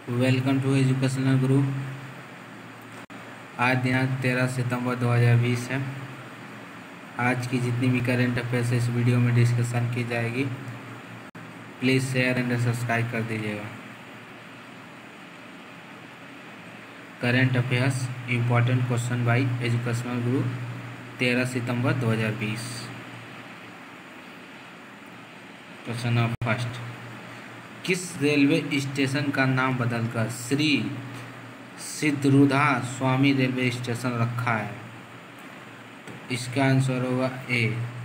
Welcome to educational गुरु। आज दिनांक 13 सितंबर 2020 है। आज की जितनी भी करंट अफेयर्स इस वीडियो में डिस्कशन की जाएगी। प्लीज़ शेयर एंड सब्सक्राइब कर दीजिएगा। Current affairs important question by educational guru 13 सितंबर 2020। क्वेश्चन नंबर फर्स्ट, किस रेलवे स्टेशन का नाम बदलकर श्री सिद्धरूढ़ा स्वामी रेलवे स्टेशन रखा है? तो इसका आंसर होगा ए,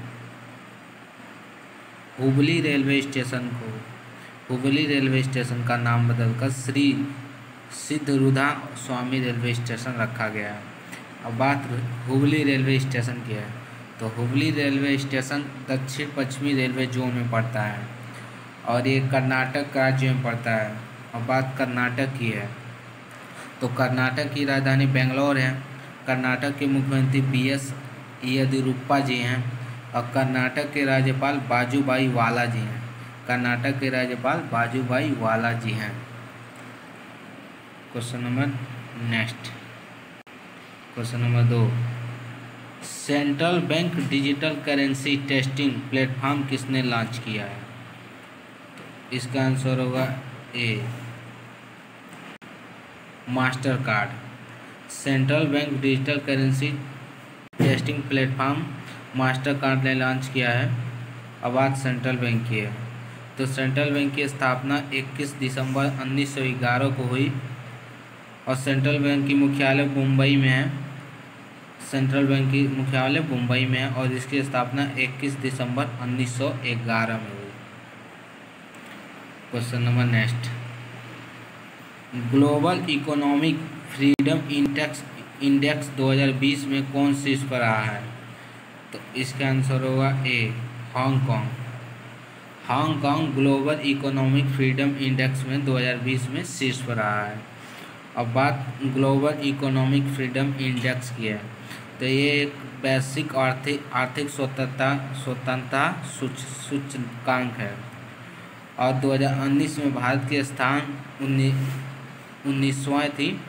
हुबली रेलवे स्टेशन को हुबली रेलवे स्टेशन का नाम बदलकर श्री सिद्धरूढ़ा स्वामी रेलवे स्टेशन रखा गया है। अब बात हुबली रेलवे स्टेशन की है, तो हुबली रेलवे स्टेशन दक्षिण पश्चिमी रेलवे जोन में पड़ता है और ये कर्नाटक राज्य में पड़ता है। अब बात कर्नाटक की है, तो कर्नाटक की राजधानी बेंगलोर है। कर्नाटक के मुख्यमंत्री BS येदियुरप्पा जी हैं और कर्नाटक के राज्यपाल वाजुभाई वाला जी हैं। कर्नाटक के राज्यपाल वाजुभाई वाला जी हैं। Question number next, question number 2, central bank digital currency testing platform किसने लॉन्च किया है? तो इसका आंसर होगा A, master card. Central bank digital currency testing platform master card ने लॉन्च किया है। अब बात सेंट्रल बैंक की है, तो सेंट्रल बैंक की स्थापना 21 दिसंबर 1911 को हुई और सेंट्रल बैंक की मुख्यालय मुंबई में है। सेंट्रल बैंक की मुख्यालय मुंबई में है और इसकी स्थापना 21 दिसंबर 1911 में हुई। Question number next, global economic freedom index 2020 में कौन शीर्ष पर रहा है? तो इसका आंसर होगा A, Hong Kong. Hong Kong global economic freedom index में 2020 में शीर्ष पर रहा है। अब बात ग्लोबल इकोनॉमिक फ्रीडम इंडेक्स की है, तो ये एक वैश्विक आर्थिक स्वतंत्रता सूचकांक है और 2019 में भारत के स्थान 79वां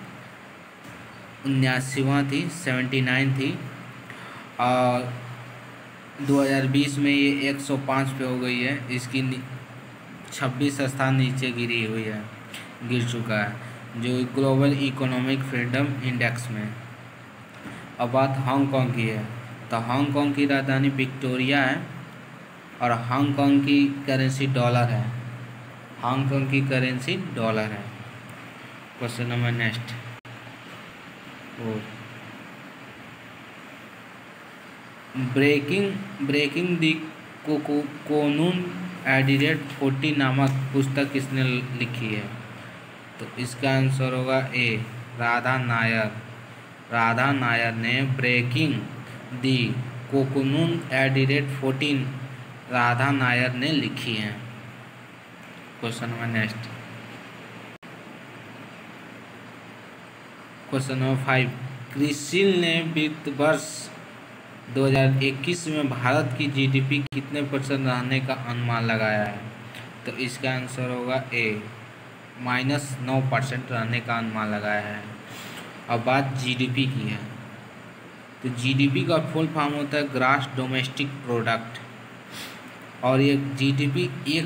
थी 79 थी और 2020 में ये 105 पे हो गई है। इसकी 26 स्थान नीचे गिर चुका है जो ग्लोबल इकोनॉमिक फ्रीडम इंडेक्स में। अब बात हांगकांग की है, तो हांगकांग की राजधानी विक्टोरिया है और हांगकांग की करेंसी डॉलर है। हांगकांग की करेंसी डॉलर है। Question number next, breaking the cocoon Adelaide 40 नामक पुस्तक किसने लिखी है? तो इसका आंसर होगा ए, राधा नायर। राधा नायर ने breaking the cocoon Adelaide 14 Radha Nair ने लिखी है। Question number next, question number 5, Crisil ने वित्त वर्ष 2021 में भारत की GDP कितने % रहने का अनुमान लगाया है? तो इसका आंसर होगा ए, -9% रहने का अनुमान लगाया है। अब बात GDP की है, तो GDP का फुल फॉर्म होता है ग्रॉस डोमेस्टिक प्रोडक्ट और ये GDP एक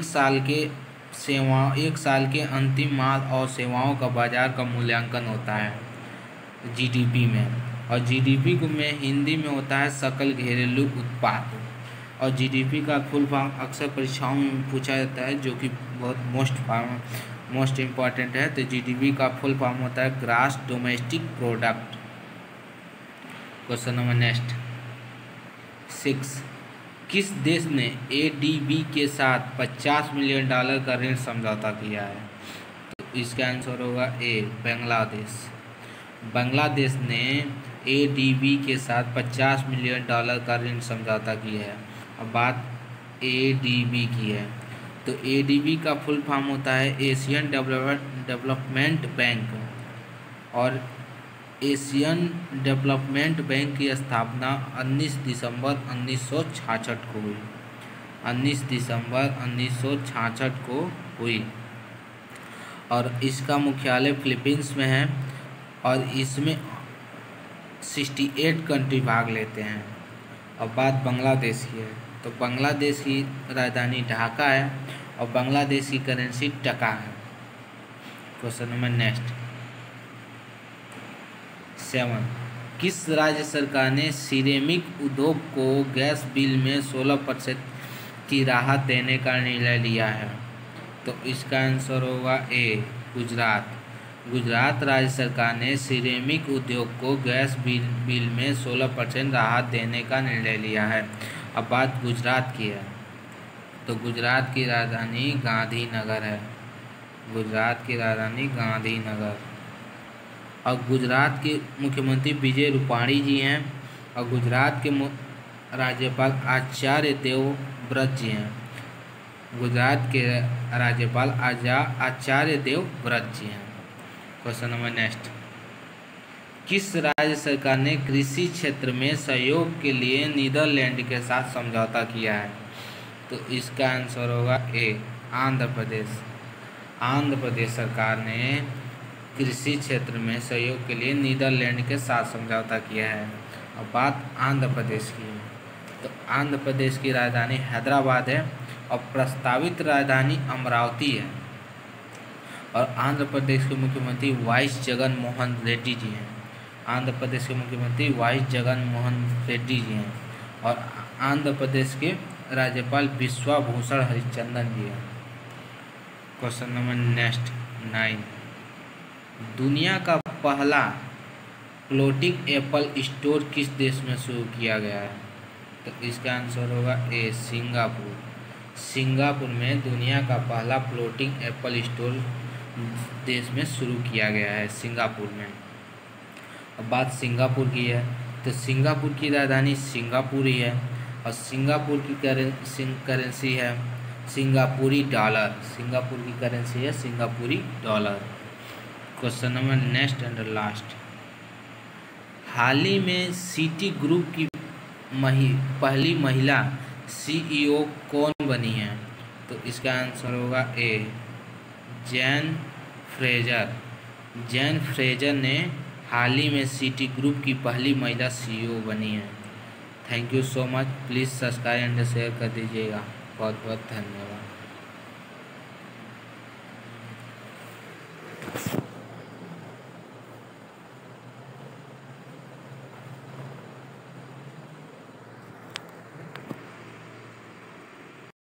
साल के अंतिम माल और सेवाओं का बाजार का मूल्यांकन होता है GDP में। और GDP को में हिंदी में होता है सकल घरेलू उत्पाद। और GDP का फुल फॉर्म अक्सर परीक्षाओं में पूछा जाता है, जो कि बहुत मोस्ट इम्पॉर्टेंट है। तो GDP का फुल फॉर्म होता है gross domestic product. Question number next 6, किस देश ने ADB के साथ $50 मिलियन का ऋण समझौता किया है? तो इसका आंसर होगा ए, बांग्लादेश। बांग्लादेश ने ADB के साथ $50 मिलियन का ऋण समझौता किया है। अब बात ADB की है, तो ADB का फुल फॉर्म होता है एशियन डेवलपमेंट बैंक और एशियन डेवलपमेंट बैंक की स्थापना 19 दिसंबर 1966 को हुई। 19 दिसंबर 1966 को हुई। और इसका मुख्यालय फिलीपींस में है और इसमें 68 कंट्री भाग लेते हैं। अब बात बांग्लादेश की है, तो बांग्लादेश की राजधानी ढाका है और बांग्लादेश की करेंसी टका है। क्वेश्चन नंबर नेक्स्ट 7, किस राज्य सरकार ने सिरेमिक उद्योग को गैस बिल में 16% की राहत देने का निर्णय लिया है? तो इसका आंसर होगा ए, गुजरात। गुजरात राज्य सरकार ने सिरेमिक उद्योग को गैस बिल में 16% राहत देने का निर्णय लिया है। अब बात गुजरात की है, तो गुजरात की राजधानी गांधीनगर है। गुजरात की राजधानी गांधीनगर और गुजरात के मुख्यमंत्री विजय रूपाणी जी हैं और गुजरात के राज्यपाल आचार्य देवव्रत जी हैं। गुजरात के राज्यपाल आचार्य देवव्रत जी हैं। क्वेश्चन नंबर नेक्स्ट, किस राज्य सरकार ने कृषि क्षेत्र में सहयोग के लिए नीदरलैंड के साथ समझौता किया है? तो इसका आंसर होगा ए, आंध्र प्रदेश। आंध्र प्रदेश सरकार ने कृषि क्षेत्र में सहयोग के लिए नीदरलैंड के साथ समझौता किया है। अब बात आंध्र प्रदेश की है, तो आंध्र प्रदेश की राजधानी हैदराबाद है और प्रस्तावित राजधानी अमरावती है और आंध्र प्रदेश के मुख्यमंत्री वाई जगन मोहन रेड्डी जी हैं। आंध्र प्रदेश के मुख्यमंत्री वाई जगन मोहन रेड्डी जी हैं और आंध्र प्रदेश के राज्यपाल विश्वभूषण हरिचंदन जी हैं। क्वेश्चन नंबर नेक्स्ट 9, दुनिया का पहला फ्लोटिंग एप्पल स्टोर किस देश में शुरू किया गया है? तो इसका आंसर होगा ए, सिंगापुर। सिंगापुर में दुनिया का पहला फ्लोटिंग एप्पल स्टोर देश में शुरू किया गया है, सिंगापुर में। अब बात सिंगापुर की है, तो सिंगापुर की राजधानी सिंगापुर ही है और सिंगापुर की करेंसी है सिंगापुरी डॉलर। सिंगापुर की करेंसी है सिंगापुरी dollar. Question number next and last, हाल ही में सिटी ग्रुप की पहली महिला CEO कौन बनी है? तो इसका आंसर होगा A, Jane Fraser. Jane Fraser ने हाल ही में सिटी ग्रुप की पहली महिला CEO बनी है। Thank you so much. Please subscribe and share कर दीजिएगा। बहुत बहुत धन्यवाद।